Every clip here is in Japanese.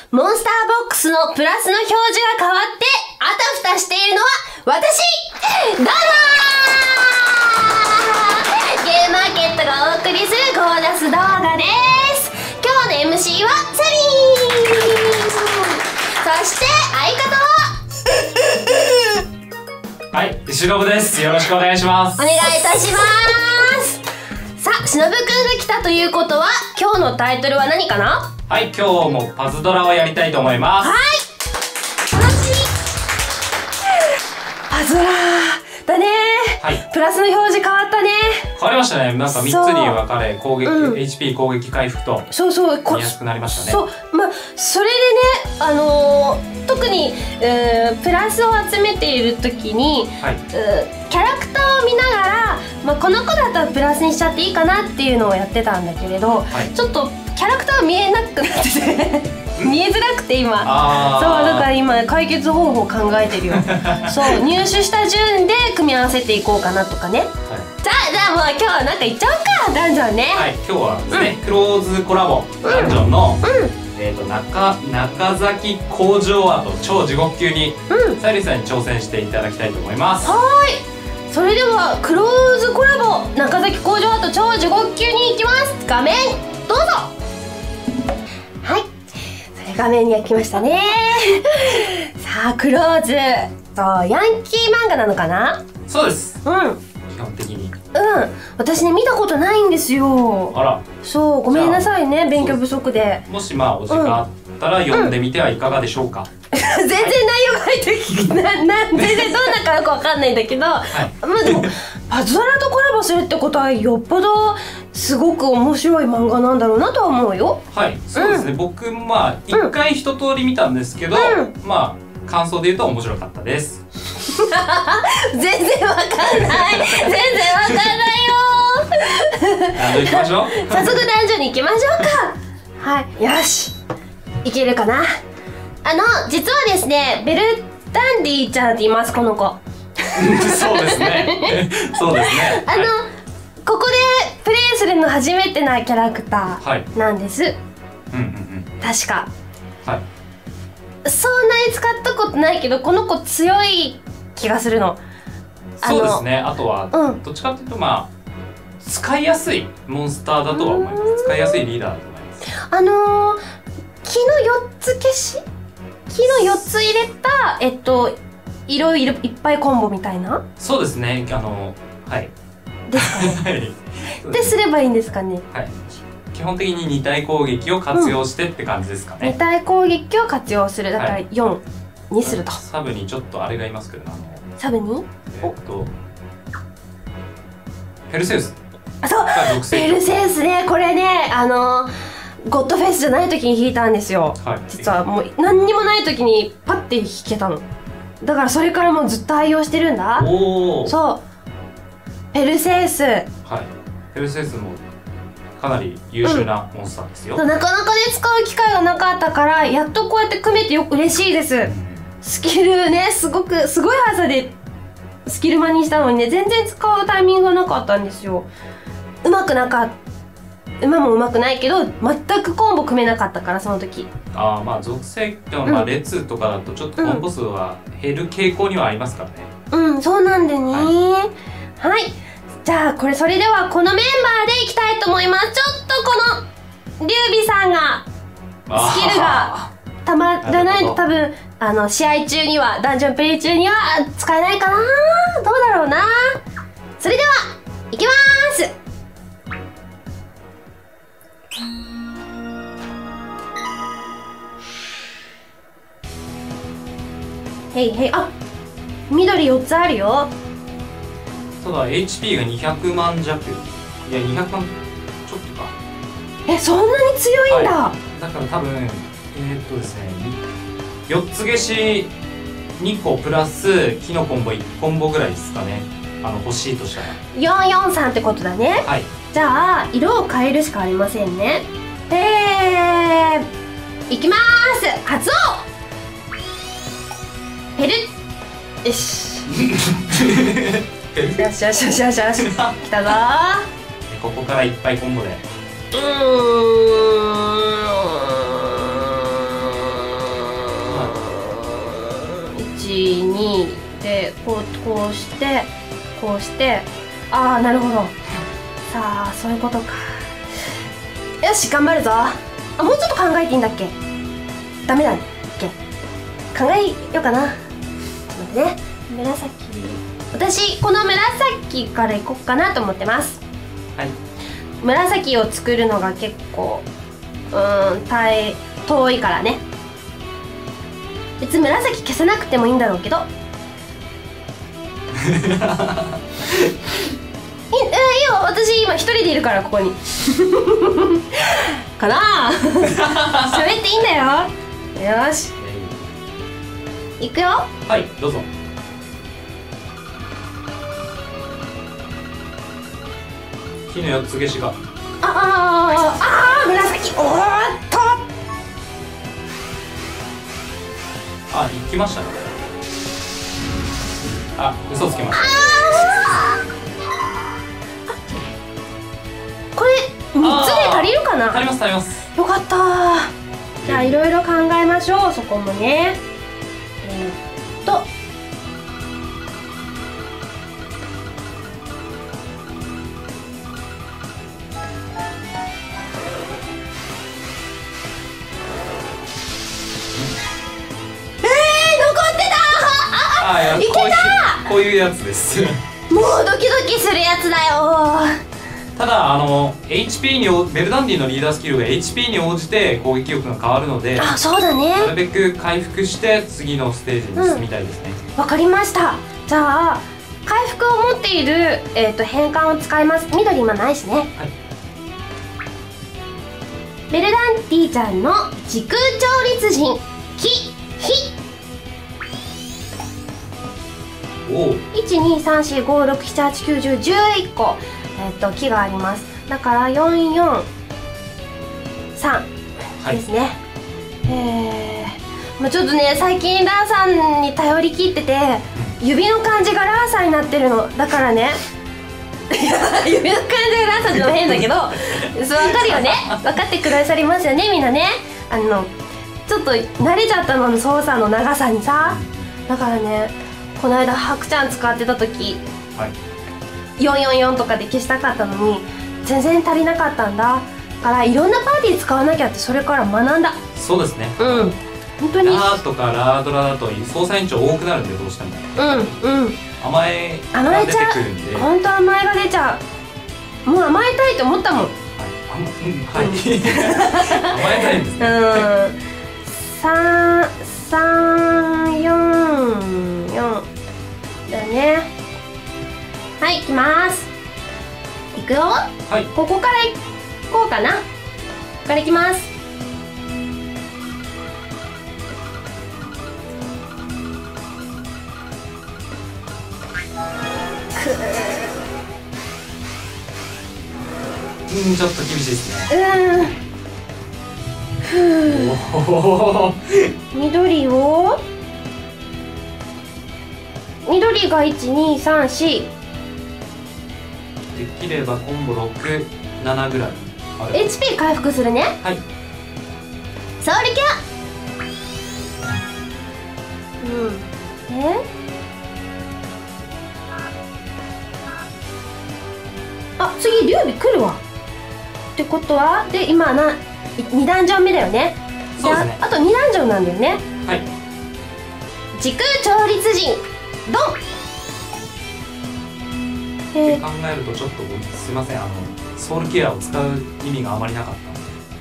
モンスターボックスのプラスの表示が変わってあたふたしているのは私どうもーゲームマーケットがお送りするゴーダス動画です。今日の MC はサリー、そして相方ははい、しのぶです。よろしくお願いします。 お願いいたします。さあ、しのぶくんが来たということは今日のタイトルは何かな？ はい、今日もパズドラをやりたいと思います。 はい、楽しみ。パズドラだねー。 はい、 プラスの表示変わったね。 変わりましたね。なんか3つに分かれ、攻撃、HP 攻撃回復とそうそう見やすくなりましたね。 そう、まあそれでね、特にプラスを集めている時に、 はい、 キャラクターを見ながら、まあ、この子だったらプラスにしちゃっていいかなっていうのをやってたんだけれど、 はい、 ちょっとキャラクター見えなくなってて見えづらくて今、そうだから今解決方法を考えてるよそう入手した順で組み合わせていこうかなとかね、はい、じゃあもう今日はなんかいっちゃおうか、ダンジョンね。はい、 今日はですね、クローズコラボダンジョンの、中崎工場跡超地獄級に、サリさんに挑戦していただきたいと思います。 はい、それではクローズコラボ中崎工場跡超地獄級に行きます。画面どうぞ。はい、それ画面に来ましたねさあ、クローズとヤンキー漫画なのかな？ そうです。 基本的に私ね見たことないんですよ。 あら、 そう、ごめんなさいね、勉強不足で。 もしまあお時間あったら読んでみてはいかがでしょうか。 全然内容が入って全然どんなかよくわかんないんだけど、まあでもパズドラとコラボするってことはよっぽどすごく面白い漫画なんだろうなとは思うよ。はい、 そうですね、僕まあ一回一通り見たんですけど、まあ感想で言うと面白かったです全然わかんない全然わかんないよ行きましょう早速ダンジョンに行きましょうか。はい、よし、いけるかな。実はですね、ベルダンディちゃんって言います、この子そうですねそうですね、 ここでプレイするの初めてなキャラクターなんです、確か。はい、そんなに使ったことないけどこの子強い気がするの。 そうですね、あとは、どっちかっていうとまあ使いやすいモンスターだとは思います。使いやすいリーダーだと思います。 木の4つ消し、木の4つ入れたいろいろいっぱいコンボみたいな。そうですね、 はいですかねですればいいんですかね。はい、 基本的に2体攻撃を活用してって感じですかね。 2体攻撃を活用する、だから4にすると。 サブにちょっとあれがいますけど、 サブにペルセウス。 あ、そう、ペルセウスね、これね、ゴッドフェイスじゃない時に弾いたんですよ。実はもう何にもない時にパッて弾けたの。だからそれからもうずっと愛用してるんだ。そう、ペルセウス。はい、 ペルセウスもかなり優秀なモンスターですよ。 なかなかね使う機会がなかったからやっとこうやって組めて嬉しいです。スキルね、すごい速さでスキルマにしたのにね、全然使うタイミングがなかったんですよ。馬もうまくないけど全くコンボ組めなかったから、その時。 まあ属性の列とかだとちょっとコンボ数は減る傾向にはありますからね。そうなんでね。はい、じゃあそれではこのメンバーでいきたいと思います。ちょっとこの劉備さんがスキルがたまらないと多分試合中には、ダンジョンプレイ中には使えないかな。どうだろうな。それではいきまーす。へいへい、あ、緑4つあるよ。ただ HP が200万弱。いや、200万ちょっとか。 そんなに強いんだ。 だから多分ですね、4つ消し2個プラス木のコンボ1コンボぐらいですかね。欲しいとしたら 443ってことだね。はい、じゃあ色を変えるしかありませんね。いきまーす。発動。ペル、よしよしよしよしよしよし、来たぞー。 ここからいっぱいコンボで。 にでこうしてこうして、ああなるほど。さあそういうことか。よし頑張るぞ。あ、もうちょっと考えていいんだっけ。ダメだっけ。考えようかな。ちょっと待ってね。紫、私この紫からいこうかなと思ってます。 はい。 紫を作るのが結構遠いからね。別に紫消さなくてもいいんだろうけどいいよ、私今一人でいるからここにかなあ喋っていいんだよ。よしいくよ。 はいどうぞ。火の4つ消しが紫。おーっと行きましたね。嘘つきました。 これ3つで足りるかな。 足ります足ります。 よかった。じゃあいろいろ考えましょう。そこもね。いけた。 こういうやつですもうドキドキするやつだよ。 ただHP にベルダンディのリーダースキルが HP に応じて攻撃力が変わるので、 あ、そうだね。 なるべく回復して次のステージに進みたいですね。 わかりました。じゃあ回復を持っている、変換を使います。緑今ないしね。はい、ベルダンディちゃんの時空調律人火。1234567891011個木があります。だから443ですね。まあ、ちょっとね最近ラーさんに頼り切ってて指の感じがラーさんになってるのだからね指の感じがラーさんってのも変だけどそう分かるよね。分かってくださりますよねみんなね。ちょっと慣れちゃったの操作の長さにさ。だからねこの間ハクちゃん使ってた時、はい、444とかで消したかったのに全然足りなかったんだからいろんなパーティー使わなきゃってそれから学んだ。 そうですね。 うん本当にラーとかラードラだと操作延長多くなるんでどうしても甘えが出てくるんで。 本当甘えが出ちゃう。もう甘えたいと思ったもん。はい甘えたいんですね。 344だね。はい行きます。いくよ。はい、ここから行こうかな。ここから行きます。 ちょっと厳しいですね。 緑が1234。 できればコンボ67ぐらい HP 回復するね。 はい。 ソウルキャ。次劉備来るわってことはで今2ダンジョン目だよね。 そうですね。 あと2ダンジョンなんだよね。 はい。 時空調律人ドンって考えるとちょっとすいませんソウルケアを使う意味があまりなかった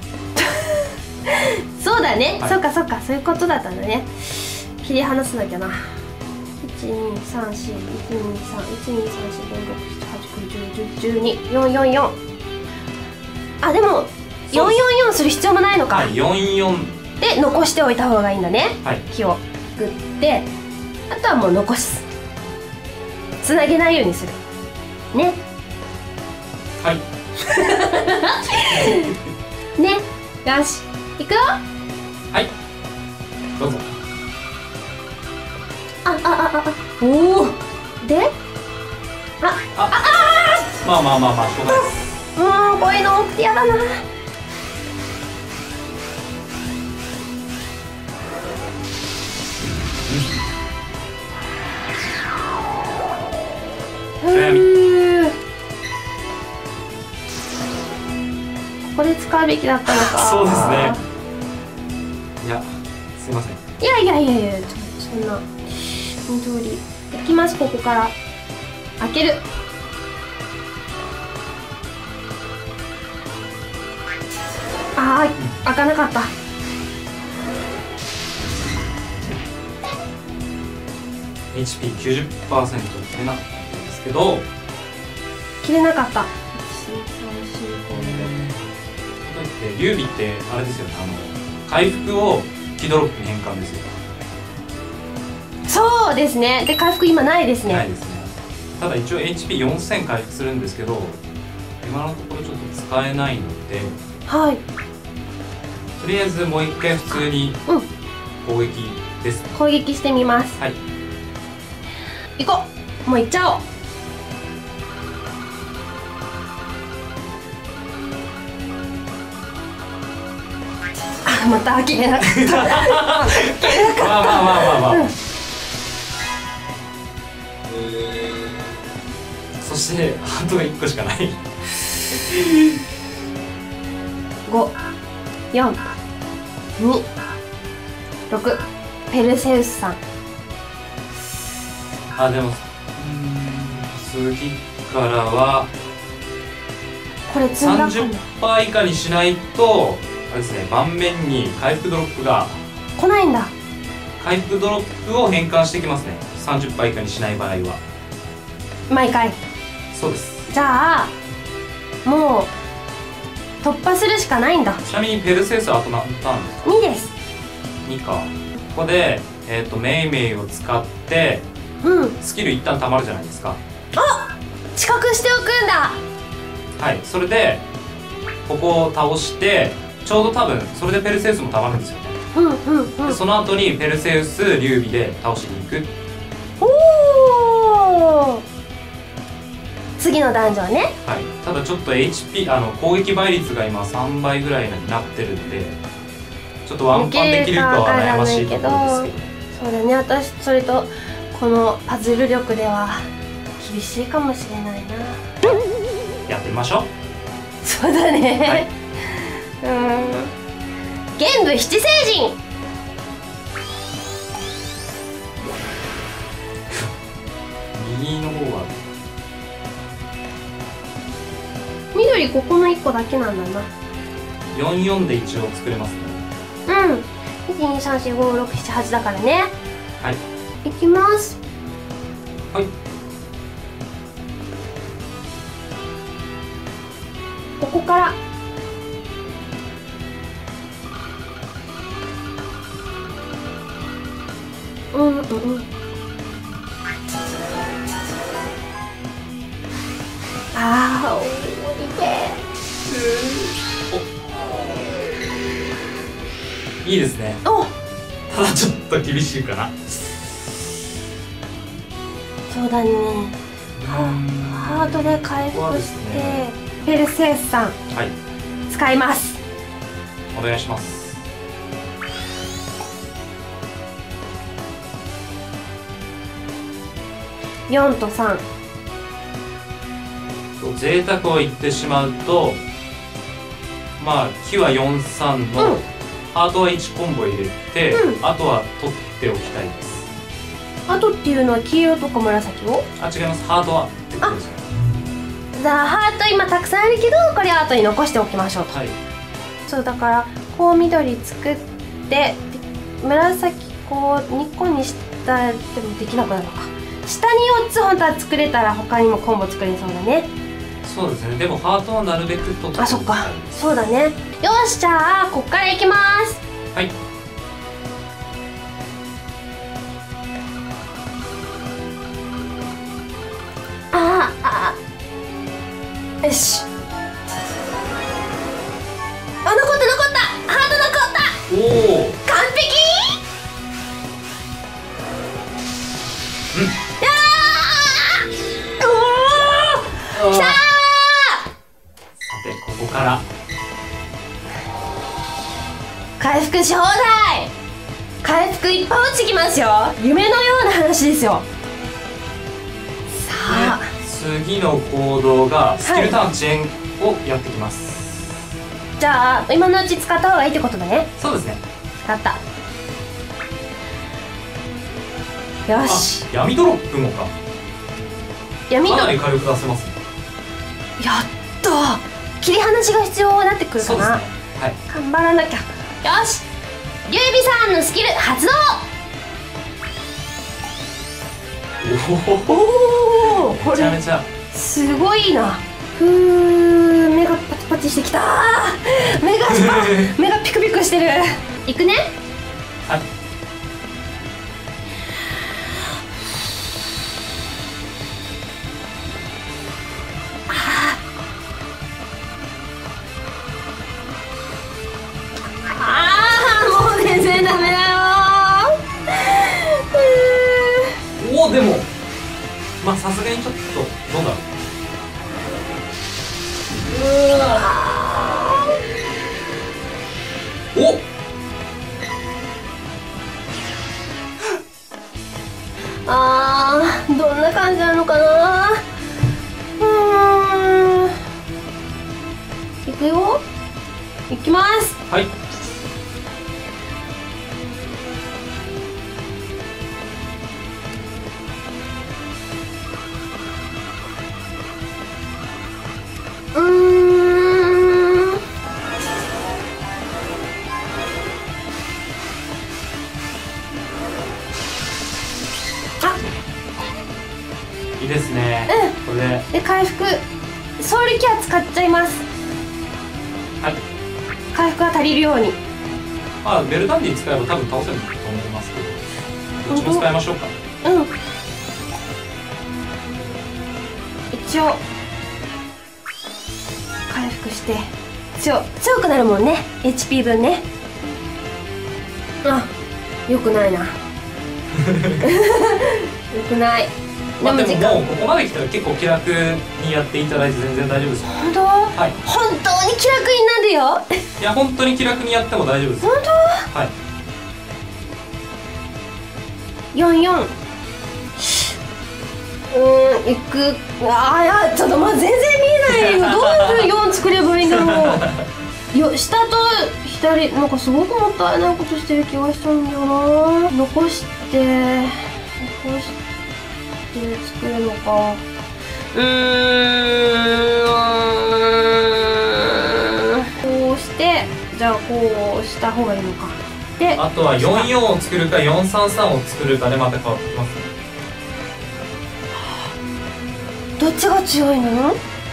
そうだね、はい、そうかそういうことだったんだね。切り離さなきゃな。12341234567891011124444。あでも444する必要もないのか。 はい、44 で残しておいた方がいいんだね。 はい、 木をグってあとはもう残す。つなげないようにするね。 はいね、よしいくよ。 はいどうぞ。 おおでまあしょうがないです。 こういうの多くてやだな。 こで使うべきだったのか。 そうですね。いや、すいません。 いやいやいやいや、そんな緑いきます。ここから開ける。開かなかった。 HP90% 切れなかったんですけど、 切れなかった。 劉備ってあれですよね、回復をキドロップに変換ですよ。 そうですね。で回復今ないですね。 ないですね。ただ一応 HP4000 回復するんですけど、今のところちょっと使えないので、 はい、 とりあえずもう一回普通に攻撃ですね。 攻撃してみます。 はい、 行こう。もう行っちゃおう。また開けれなかった。 まあ、そしてハートが1個しかない。 5、4、2、6。ペルセウスさん。 でも次からはこれ積んだかな。 30% 以下にしないとあれですね、盤面に回復ドロップが来ないんだ。 回復ドロップを変換してきますね。30% 以下にしない場合は毎回。 そうです。 じゃあもう突破するしかないんだ。 ちなみにペルセウスはあと何ターンですか ？2です。 2か。ここで、メイメイを使ってスキル一旦たまるじゃないですか。 知覚しておくんだ。 はい、それでここを倒してちょうど多分それでペルセウスもたまるんですよね。でその後にペルセウス劉備で倒しに行く。 おお、次のダンジョンね。 はい、ただちょっと HP 攻撃倍率が今3倍ぐらいになってるんで、ちょっとワンパンできるかは悩ましいところですけど。 そうだね、私それとこのパズル力では厳しいかもしれないな。 やってみましょう。 そうだね、はい、玄武七星人。 右の方は緑、ここの1個だけなんだな。 44で一応作れますね。 123456788だからね。 はい、 いきます。 はい、 ここから降りて。 いいですね。ただちょっと厳しいかな。 そうだね。ハートで回復して、ペルセウスさん、はい、使います。 お願いします。 4と3。 贅沢を言ってしまうと、まあ木は43の、ハートは1コンボ入れて、あとは取っておきたいです。 あとっていうのは黄色とか紫を？ 違います。ハートはってことですよ。 じゃあハート今たくさんあるけど、これは後に残しておきましょうと。はい、そうだからこう緑作って紫こう2個にしたらでもできなくなるのか。下に4つ本当は作れたら他にもコンボ作れそうだね。 そうですね。でもハートはなるべく取って。 そっか。そうだね。よし、じゃあこっからいきます。 はい。 よし。残ったハート残った。 おお。 完璧。おお。きたー。さてここから回復し放題。回復いっぱい落ちてきますよ。夢のような話ですよ。さあ、 次の行動がスキルターン遅延をやってきます。 じゃあ今のうち使った方がいいってことだね。 そうですね。 使った。よし。 闇ドロップもか。 闇ドロップかなり火力出せますね。 やっと切り離しが必要になってくるかな。 そうですね。はい。 頑張らなきゃ。よし、リュウビさんのスキル発動。おお、これめちゃめちゃすごいな。目がパチパチしてきた。目が目がピクピクしてる。いくね。 はい。 もう全然ダメだよ。 おお、でもまあさすがにちょっとどうだろう。おどんな感じなのかな。いくよ。いきます。 はい。いいですね。これで回復ソウルキャ使っちゃいます。 はい。 回復が足りるように。 まあベルダンディ使えば多分倒せると思いますけど、どっちも使いましょうか。 一応回復して強くなるもんね。 HP 分ね。よくないな。よくない。 まあでももうここまで来たら結構気楽にやっていただいて全然大丈夫ですよ。 本当？ はい。 本当に気楽になるよ。 いや本当に気楽にやっても大丈夫です。 本当？ はい。 44。いく。いやちょっと全然見えないよ。どういう4作ればいいんだろう。下と左なんかすごくもったいないことしてる気がしちゃうんだよな。残して作るのか。こうしてじゃあこうした方がいいのか。であとは44を作るか433を作るかでまた変わってきますね。 どっちが強いの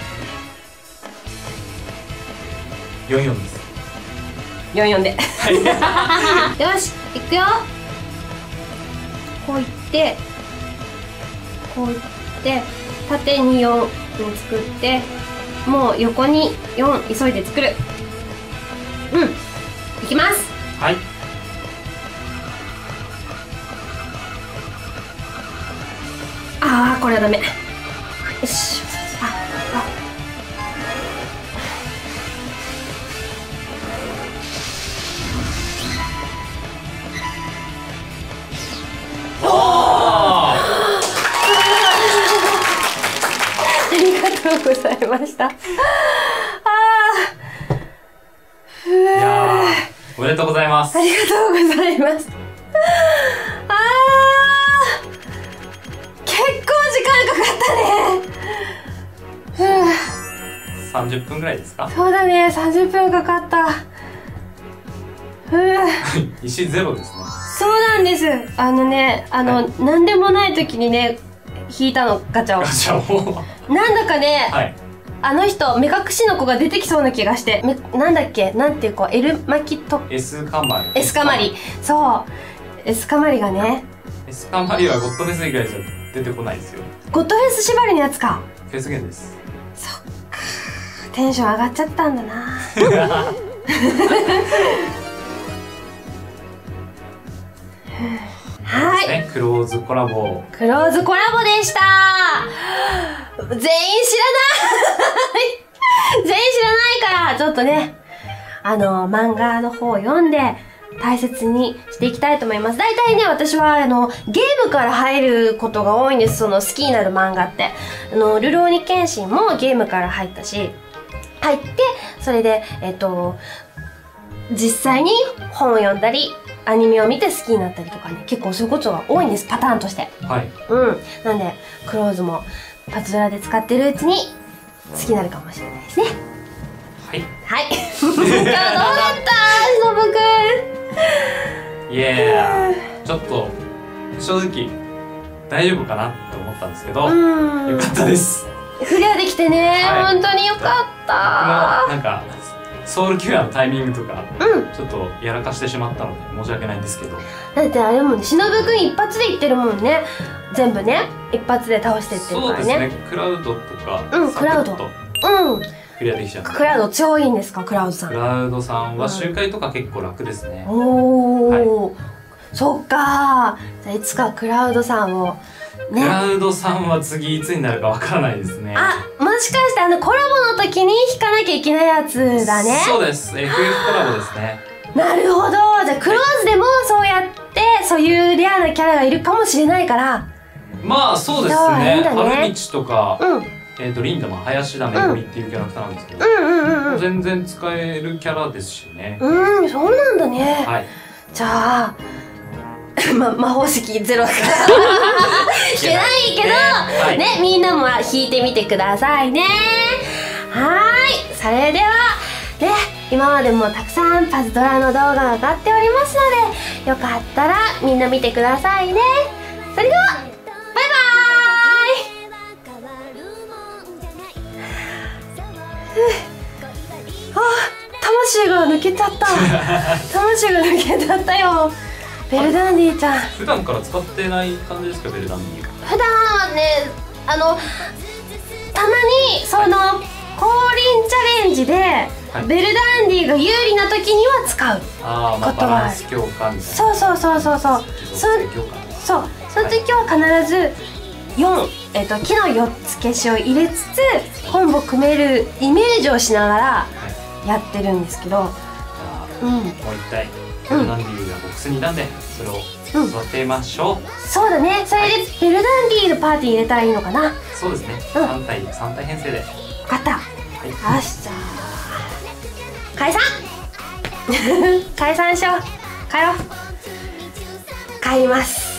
？44です。 44でよし、いくよ。こういってこういって縦に4に作って、もう横に4急いで作る。いきます。 はい。 これはダメ。よし。ありがとうございました。 いやおめでとうございます。 ありがとうございます。結構時間かかったね。 30分ぐらいですか？ そうだね、30分かかった。 石ゼロですね。 そうなんです。なんでもない時にね引いたの、ガチャを。 ガチャをなんだかね、 はい、 あの人目隠しの子が出てきそうな気がして、なんだっけ、なんていう子、エルマキとエスカマリ。 エスカマリ、そうエスカマリがね。 エスカマリはゴッドフェス以外じゃ出てこないですよ。 ゴッドフェス縛りのやつか。 フェスゲンです。 そっか、テンション上がっちゃったんだな。はい、 クローズコラボ。 クローズコラボでした。全員知らない全員知らないから、ちょっとね漫画の方を読んで大切にしていきたいと思います。大体ね、私はゲームから入ることが多いんです。その好きになる漫画って。るろうに剣心もゲームから入ったし、 入って、それで実際に本を読んだりアニメを見て好きになったりとかね、結構そういうことが多いんです、パターンとして。 はい。 なんでクローズもパズドラで使ってるうちに好きになるかもしれないですね。はい。今日どうだったしのぶくん。 いやちょっと正直大丈夫かなって思ったんですけど、よかったです。 クリアできてね、本当によかった。 なんかソウルキュアのタイミングとか、ちょっとやらかしてしまったので申し訳ないんですけど。 だってあれもね、しのぶくん一発でいってるもんね。全部ね、一発で倒してってるからね。 そうですね。クラウドとかクラウドクリアできちゃう。 クラウド超いいんですか、クラウドさん。 クラウドさんは周回とか結構楽ですね。 そっか。じゃあいつかクラウドさんをね。クラウドさんは次いつになるかわからないですね。 もしかしてコラボの時に引かなきゃいけないやつだね。 そうです。FF コラボですね。 なるほど。じゃあクローズでもそうやってそういうレアなキャラがいるかもしれないから。 まあそうですね。春道とか。リンダマン林田めぐみっていうキャラクターなんですけど、全然使えるキャラですしね。 そうなんだね。 はい。 じゃあ魔法石ゼロだから引けないけどね、みんなも引いてみてくださいね。それではね、今までもたくさんパズドラの動画が上がっておりますので、よかったらみんな見てくださいね。それではバイバーイ。魂が抜けちゃった。魂が抜けちゃったよ。ベルダンディちゃん。 普段から使ってない感じですか、ベルダンディ。 普段はね、たまにその降臨チャレンジで、ベルダンディが有利な時には使うことがある。 強化みたいな。 そう。その時は必ず木の4つ消しを入れつつコンボ組めるイメージをしながらやってるんですけど、 もう一体ベルダンディがボックスにいたんで、それを育てましょう。 そうだね。それでベルダンディのパーティー入れたらいいのかな。 そうですね。3体編成で。 分かった。よし、じゃあ解散解散しよう。帰ろう。帰ります。